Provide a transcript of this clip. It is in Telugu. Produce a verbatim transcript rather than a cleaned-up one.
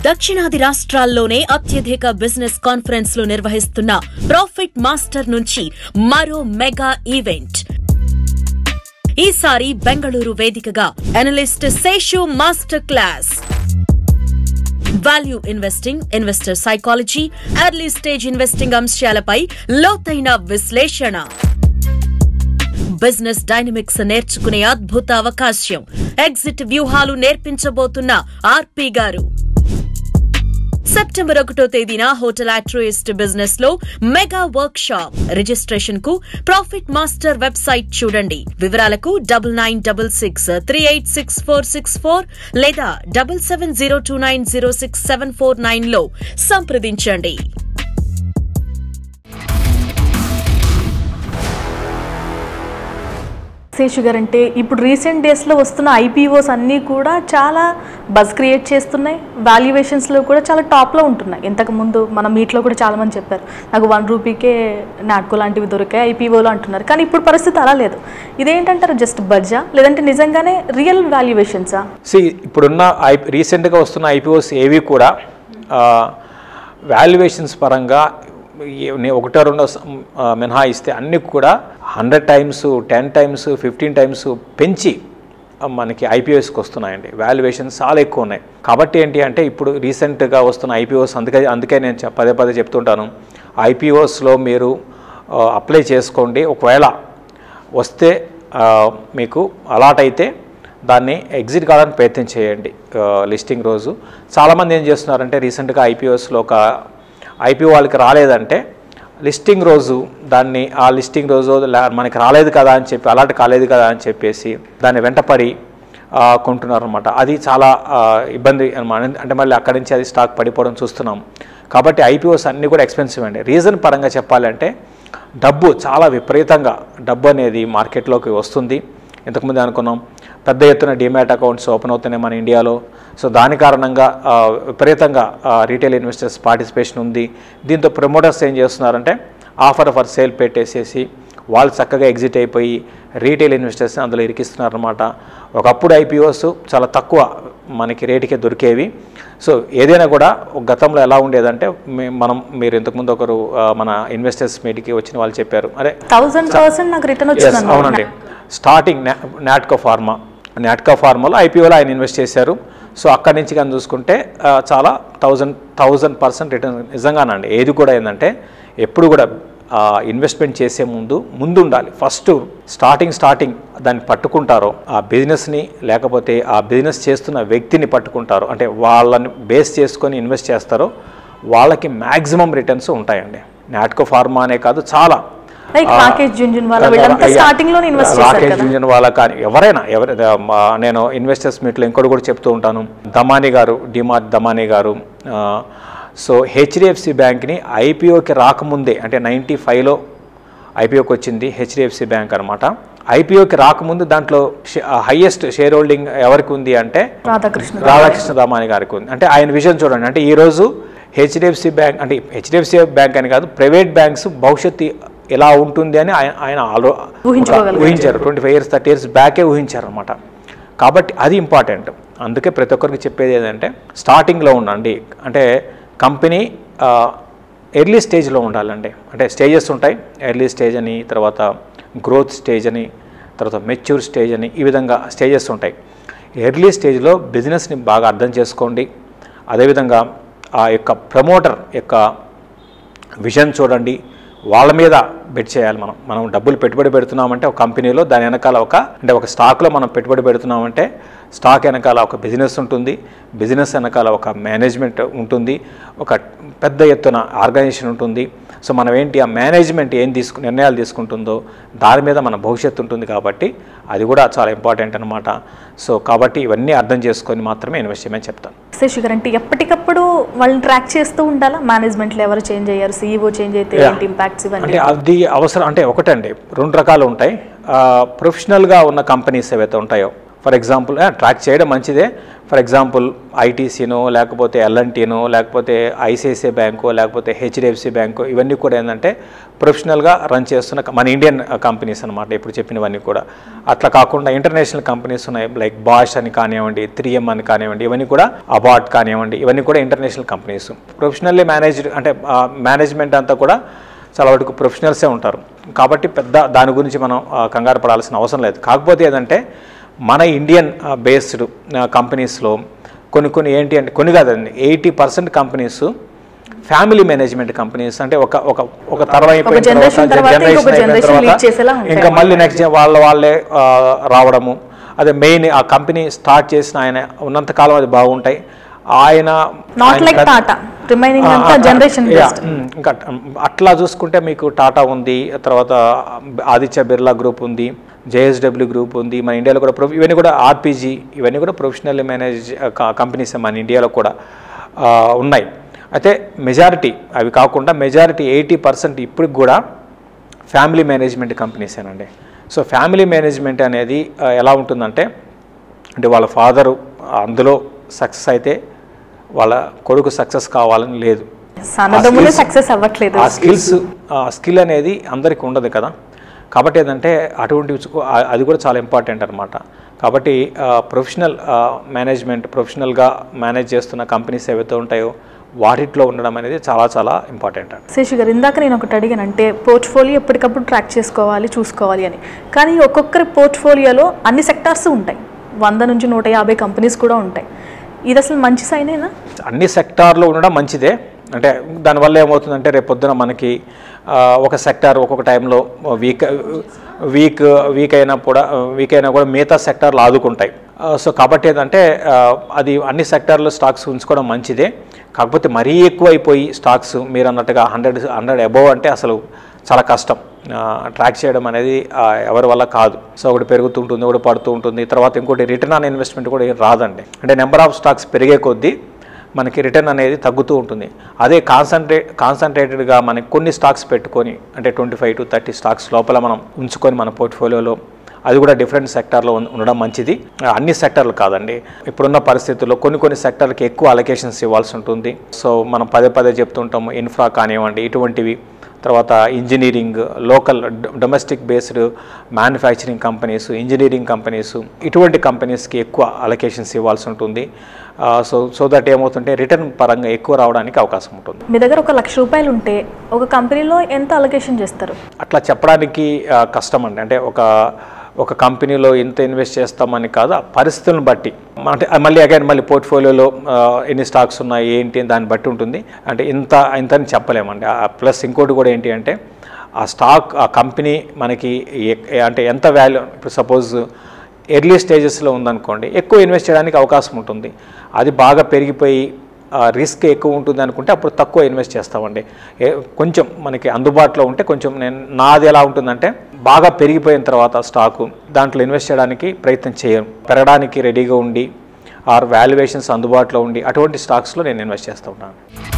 దక్షిణాది రాష్ట్రాల్లోనే అత్యధిక బిజినెస్ కాన్ఫరెన్స్లు నిర్వహిస్తున్న ప్రాఫిట్ మాస్టర్ నుంచి మరో మెగా ఈవెంట్. ఈసారి బెంగళూరు వేదికగా analyst Seshu master class. Value investing, investor psychology, early stage investing అంశాలపై లోతైన విశ్లేషణ. బిజినెస్ డైనమిక్స్ నేర్చుకునే అద్భుత అవకాశం. ఎగ్జిట్ వ్యూహాలు నేర్పించబోతున్న ఆర్పి గారు. సెప్టెంబర్ ఒకటో తేదీన హోటల్ ఆట్రోయిస్ట్ బిజినెస్ లో మెగా వర్క్ షాప్. రిజిస్ట్రేషన్ కు ప్రాఫిట్ మాస్టర్ వెబ్సైట్ చూడండి. వివరాలకు double nine double six three eight six four six four లేదా double seven zero two nine zero six seven four nine లో సంప్రదించండి. శేషు గారు, అంటే ఇప్పుడు రీసెంట్ డేస్లో వస్తున్న ఐపీఓస్ అన్నీ కూడా చాలా బజ్ క్రియేట్ చేస్తున్నాయి. వాల్యుయేషన్స్లో కూడా చాలా టాప్లో ఉంటున్నాయి. ఇంతకుముందు మన మీట్లో కూడా చాలామంది చెప్పారు, నాకు వన్ రూపీకే నాట్కో లాంటివి దొరికాయి ఐపీఓలో అంటున్నారు. కానీ ఇప్పుడు పరిస్థితి అలా లేదు. ఇదేంటంటారు, జస్ట్ బజ్జా లేదంటే నిజంగానే రియల్ వాల్యుయేషన్సా? సి ఇప్పుడున్న ఐ రీసెంట్గా వస్తున్న ఐపీఓస్ ఏవి కూడా వాల్యుయేషన్స్ పరంగా ఒకటో రెండో మినహాయిస్తే అన్ని కూడా hundred times ten times fifteen times పెంచి మనకి ఐపీఓస్కి వస్తున్నాయండి. వాల్యుయేషన్స్ చాలా ఎక్కువ ఉన్నాయి. కాబట్టి ఏంటి అంటే ఇప్పుడు రీసెంట్గా వస్తున్న ఐపీఓస్ అందుకే అందుకే నేను పదే పదే చెప్తుంటాను, ఐపీఓస్లో మీరు అప్లై చేసుకోండి. ఒకవేళ వస్తే మీకు అలాట్ అయితే దాన్ని ఎగ్జిట్ కావడానికి ప్రయత్నం చేయండి లిస్టింగ్ రోజు. చాలామంది ఏం చేస్తున్నారంటే రీసెంట్గా ఐపీఓస్లో ఒక ఐపీఓ వాళ్ళకి రాలేదంటే లిస్టింగ్ రోజు దాన్ని ఆ లిస్టింగ్ రోజు మనకి రాలేదు కదా అని చెప్పి అలాంటి కాలేదు కదా అని చెప్పేసి దాన్ని వెంటపడి కొంటున్నారు అనమాట. అది చాలా ఇబ్బంది అనమాట. అంటే మళ్ళీ అక్కడి నుంచి అది స్టాక్ పడిపోవడం చూస్తున్నాం. కాబట్టి ఐపీఓస్ అన్నీ కూడా ఎక్స్పెన్సివ్ అండి. రీజన్ పరంగా చెప్పాలంటే డబ్బు చాలా విపరీతంగా డబ్బు అనేది మార్కెట్లోకి వస్తుంది. ఇంతకుముందు అనుకున్నాం పెద్ద ఎత్తున డిమాట్ అకౌంట్స్ ఓపెన్ అవుతున్నాయి మన ఇండియాలో. సో దాని కారణంగా విపరీతంగా రీటైల్ ఇన్వెస్టర్స్ పార్టిసిపేషన్ ఉంది. దీంతో ప్రమోటర్స్ ఏం చేస్తున్నారంటే ఆఫర్ ఫర్ సేల్ పెట్టేసేసి వాళ్ళు చక్కగా ఎగ్జిట్ అయిపోయి రీటైల్ ఇన్వెస్టర్స్ని అందులో ఇరికిస్తున్నారన్నమాట. ఒకప్పుడు ఐపీఓస్ చాలా తక్కువ మనకి రేటుకే దొరికేవి. సో ఏదైనా కూడా గతంలో ఎలా ఉండేదంటే మనం మీరు ఇంతకుముందు ఒకరు మన ఇన్వెస్టర్స్ మీటింగ్కి వచ్చిన వాళ్ళు చెప్పారు, అరే థౌసండ్ పర్సెంట్ నాకు రిటర్న్ వచ్చింది. అవునండి, స్టార్టింగ్ నాట్కో ఫార్మా నాట్కో ఫార్మాలో ఐపీఓలో ఆయన ఇన్వెస్ట్ చేశారు. సో అక్కడి నుంచి కానీ చూసుకుంటే చాలా థౌజండ్ థౌజండ్ పర్సెంట్ రిటర్న్ నిజంగానండి. ఏది కూడా ఏంటంటే ఎప్పుడు కూడా ఇన్వెస్ట్మెంట్ చేసే ముందు ముందు ఉండాలి. ఫస్ట్ స్టార్టింగ్ స్టార్టింగ్ దాన్ని పట్టుకుంటారో ఆ బిజినెస్ని, లేకపోతే ఆ బిజినెస్ చేస్తున్న వ్యక్తిని పట్టుకుంటారో, అంటే వాళ్ళని బేస్ చేసుకొని ఇన్వెస్ట్ చేస్తారో వాళ్ళకి మ్యాక్సిమం రిటర్న్స్ ఉంటాయండి. నాట్కో ఫార్మా అనే కాదు, చాలా రాకేష్ జుంజున్ వాళ్ళ కానీ ఎవరైనా ఎవరైనా నేను ఇన్వెస్టర్స్ మీట్లో ఇంకోటి కూడా చెప్తూ ఉంటాను. దమానీ గారు, డిమార్ట్ దమానీ గారు. సో హెచ్డిఎఫ్సి బ్యాంక్ని ఐపీఓకి రాకముందే, అంటే నైంటీ ఫైవ్లో ఐపీఓకి వచ్చింది హెచ్డిఎఫ్సి బ్యాంక్ అనమాట. ఐపీఓకి రాకముందు దాంట్లో హైయెస్ట్ షేర్ హోల్డింగ్ ఎవరికి ఉంది అంటే రాధాకృష్ణ రాధాకృష్ణ దమానీ గారికి ఉంది. అంటే ఆయన విజన్ చూడండి. అంటే ఈరోజు హెచ్డిఎఫ్సి బ్యాంక్, అంటే హెచ్డిఎఫ్సి బ్యాంక్ అని కాదు, ప్రైవేట్ బ్యాంక్స్ భవిష్యత్తు ఎలా ఉంటుంది అని ఆయన ఆయన ఆలో ఊహించారు. Twenty five years thirty years బ్యాకే ఊహించారు అనమాట. కాబట్టి అది ఇంపార్టెంట్. అందుకే ప్రతి ఒక్కరికి చెప్పేది ఏంటంటే స్టార్టింగ్లో ఉండండి. అంటే కంపెనీ ఎర్లీ స్టేజ్లో ఉండాలండి. అంటే స్టేజెస్ ఉంటాయి, ఎర్లీ స్టేజ్ అని, తర్వాత గ్రోత్ స్టేజ్ అని, తర్వాత మెచ్యూర్ స్టేజ్ అని, ఈ విధంగా స్టేజెస్ ఉంటాయి. ఎర్లీ స్టేజ్లో బిజినెస్ని బాగా అర్థం చేసుకోండి. అదేవిధంగా ఆ యొక్క ప్రమోటర్ యొక్క విజన్ చూడండి. వాళ్ళ మీద బెట్ చేయాలి. మనం మనం డబ్బులు పెట్టుబడి పెడుతున్నామంటే ఒక కంపెనీలో దాని వెనకాల ఒక, అంటే ఒక స్టాక్లో మనం పెట్టుబడి పెడుతున్నామంటే స్టాక్ వెనకాల ఒక బిజినెస్ ఉంటుంది, బిజినెస్ వెనకాల ఒక మేనేజ్మెంట్ ఉంటుంది, ఒక పెద్ద ఎత్తున ఆర్గనైజేషన్ ఉంటుంది. సో మనం ఏంటి ఆ మేనేజ్మెంట్ ఏం తీసుకు నిర్ణయాలు తీసుకుంటుందో దాని మీద మన భవిష్యత్తు ఉంటుంది. కాబట్టి అది కూడా చాలా ఇంపార్టెంట్ అనమాట. సో కాబట్టి ఇవన్నీ అర్థం చేసుకొని మాత్రమే ఇన్వెస్ట్ చేయమని చెప్తాను. శేషు గారు, అంటే ఎప్పటికప్పుడు వాళ్ళని ట్రాక్ చేస్తూ ఉండాలా? మేనేజ్మెంట్లో ఎవరు చేంజ్ అయ్యారు, సీఈఓ చేంజ్ అయితే ఏంటి ఇంపాక్ట్స్ ఇవన్నీ? అంటే అది అవసరం. అంటే ఒకటండి, రెండు రకాలు ఉంటాయి. ప్రొఫెషనల్గా ఉన్న కంపెనీస్ ఏవైతే ఉంటాయో ఫర్ ఎగ్జాంపుల్ ట్రాక్ చేయడం మంచిదే. ఫర్ ఎగ్జాంపుల్ ఐటీసీనో లేకపోతే ఎల్ఎన్టీనో లేకపోతే ఐసిఐసిఐ బ్యాంకో లేకపోతే హెచ్డిఎఫ్సి బ్యాంకో ఇవన్నీ కూడా ఏంటంటే ప్రొఫెషనల్గా రన్ చేస్తున్న మన ఇండియన్ కంపెనీస్ అనమాట ఇప్పుడు చెప్పినవన్నీ కూడా. అట్లా కాకుండా ఇంటర్నేషనల్ కంపెనీస్ ఉన్నాయి, లైక్ బాష్ అని కానివ్వండి, త్రీ ఎం అని కానివ్వండి, ఇవన్నీ కూడా అబాట్ కానివ్వండి, ఇవన్నీ కూడా ఇంటర్నేషనల్ కంపెనీస్. ప్రొఫెషనల్లీ మేనేజ్డ్ అంటే మేనేజ్మెంట్ అంతా కూడా చాలా వరకు ప్రొఫెషనల్సే ఉంటారు కాబట్టి పెద్ద దాని గురించి మనం కంగారు పడాల్సిన అవసరం లేదు. కాకపోతే ఏంటంటే మన ఇండియన్ బేస్డ్ కంపెనీస్లో కొన్ని కొన్ని ఏంటి అంటే కొన్ని కాదండి eighty percent companies family management companies. అంటే ఒక ఒక ఒక తరం అయిపోయిన తర్వాత జనరేషన్ అయిపోయిన తర్వాత ఇంకా మళ్ళీ నెక్స్ట్ వాళ్ళ వాళ్ళే రావడము. అదే మెయిన్ ఆ కంపెనీ స్టార్ట్ చేసిన ఆయన ఉన్నంతకాలం అది బాగుంటాయి. ఆయన ఇంకా అట్లా చూసుకుంటే మీకు టాటా ఉంది, తర్వాత ఆదిత్య బిర్లా గ్రూప్ ఉంది, జేఎస్డబ్ల్యూ గ్రూప్ ఉంది, మన ఇండియాలో కూడా ప్రొ ఇవన్నీ కూడా ఆర్పీజీ ఇవన్నీ కూడా ప్రొఫెషనల్లీ మేనేజ్ కంపెనీస్ మన ఇండియాలో కూడా ఉన్నాయి. అయితే మెజారిటీ అవి కాకుండా మెజారిటీ ఎయిటీ పర్సెంట్ ఇప్పటికి కూడా ఫ్యామిలీ మేనేజ్మెంట్ కంపెనీసేనండి. సో ఫ్యామిలీ మేనేజ్మెంట్ అనేది ఎలా ఉంటుందంటే అంటే వాళ్ళ ఫాదరు అందులో సక్సెస్ అయితే వాళ్ళ కొడుకు సక్సెస్ కావాలని లేదు. ఆ స్కిల్స్ ఆ స్కిల్ అనేది అందరికీ ఉండదు కదా. కాబట్టి ఏంటంటే అటువంటి అది కూడా చాలా ఇంపార్టెంట్ అనమాట. కాబట్టి ప్రొఫెషనల్ మేనేజ్మెంట్ ప్రొఫెషనల్గా మేనేజ్ చేస్తున్న కంపెనీస్ ఏవైతే ఉంటాయో వాటిలో ఉండడం అనేది చాలా చాలా ఇంపార్టెంట్ అండి. శేషు గారు ఇందాక నేను ఒకటి అడిగాను, అంటే పోర్ట్ఫోలియో ఎప్పటికప్పుడు ట్రాక్ చేసుకోవాలి చూసుకోవాలి అని. కానీ ఒక్కొక్కరి పోర్ట్ఫోలియోలో అన్ని సెక్టార్స్ ఉంటాయి, వంద నుంచి నూట యాభై కంపెనీస్ కూడా ఉంటాయి. ఇది అసలు మంచి సైనేనా? అన్ని సెక్టార్లో ఉండడం మంచిదే. అంటే దానివల్ల ఏమవుతుందంటే రేపు పొద్దున మనకి ఒక సెక్టార్ ఒక్కొక్క టైంలో వీక్ వీక్ వీక్ అయినా కూడా వీక్ అయినా కూడా మిగతా సెక్టార్లు ఆదుకుంటాయి. సో కాబట్టి ఏంటంటే అది అన్ని సెక్టార్లో స్టాక్స్ ఉంచుకోవడం మంచిదే. కాకపోతే మరీ ఎక్కువ అయిపోయి స్టాక్స్ మీరు అన్నట్టుగా హండ్రెడ్ హండ్రెడ్ అబోవ్ అంటే అసలు చాలా కష్టం ట్రాక్ చేయడం అనేది ఎవరి వల్ల కాదు. సో ఒకటి పెరుగుతూ ఉంటుంది, ఒకటి పడుతూ ఉంటుంది. తర్వాత ఇంకోటి రిటర్న్ ఆన్ ఇన్వెస్ట్మెంట్ కూడా రాదండి. అంటే నెంబర్ ఆఫ్ స్టాక్స్ పెరిగే కొద్దీ మనకి రిటర్న్ అనేది తగ్గుతూ ఉంటుంది. అదే కాన్సన్ట్రేట్ కాన్సన్ట్రేటెడ్గా మనకి కొన్ని స్టాక్స్ పెట్టుకొని అంటే twenty five to thirty stocks లోపల మనం ఉంచుకొని మన పోర్ట్ఫోలియోలో అది కూడా డిఫరెంట్ సెక్టార్లో ఉండడం మంచిది. అన్ని సెక్టార్లు కాదండి, ఇప్పుడున్న పరిస్థితుల్లో కొన్ని కొన్ని సెక్టార్లకి ఎక్కువ అలొకేషన్స్ ఇవ్వాల్సి ఉంటుంది. సో మనం పదే పదే చెప్తుంటాము ఇన్ఫ్రా కానివ్వండి ఇటువంటివి, తర్వాత engineering local domestic based manufacturing companies, engineering companies ఇటువంటి కంపెనీస్కి ఎక్కువ అలొకేషన్స్ ఇవ్వాల్సి ఉంటుంది. సో సో దట్ ఏమవుతుంటే రిటర్న్ పరంగా ఎక్కువ రావడానికి అవకాశం ఉంటుంది. మీ దగ్గర ఒక లక్ష రూపాయలు ఉంటే ఒక కంపెనీలో ఎంత అలొకేషన్ చేస్తారు? అట్లా చెప్పడానికి కష్టం అండి. అంటే ఒక ఒక కంపెనీలో ఎంత ఇన్వెస్ట్ చేస్తామని కాదు, పరిస్థితులను బట్టి. అంటే మళ్ళీ అగైన్ మళ్ళీ పోర్ట్ఫోలియోలో ఎన్ని స్టాక్స్ ఉన్నాయి ఏంటి దాన్ని బట్టి ఉంటుంది. అంటే ఇంత ఇంత అని చెప్పలేమండి. ప్లస్ ఇంకోటి కూడా ఏంటి అంటే ఆ స్టాక్ ఆ కంపెనీ మనకి అంటే ఎంత వాల్యూ, ఇప్పుడు సపోజ్ ఎర్లీ స్టేజెస్లో ఉందనుకోండి ఎక్కువ ఇన్వెస్ట్ చేయడానికి అవకాశం ఉంటుంది. అది బాగా పెరిగిపోయి రిస్క్ ఎక్కువ ఉంటుంది అనుకుంటే అప్పుడు తక్కువ ఇన్వెస్ట్ చేస్తామండి. కొంచెం మనకి అందుబాటులో ఉంటే కొంచెం నేను నాది ఎలా ఉంటుందంటే బాగా పెరిగిపోయిన తర్వాత స్టాకు దాంట్లో ఇన్వెస్ట్ చేయడానికి ప్రయత్నం చేయను. పెరగడానికి రెడీగా ఉండి ఆర్ వాల్యుయేషన్స్ అందుబాటులో ఉండి అటువంటి స్టాక్స్లో నేను ఇన్వెస్ట్ చేస్తూ ఉంటాను.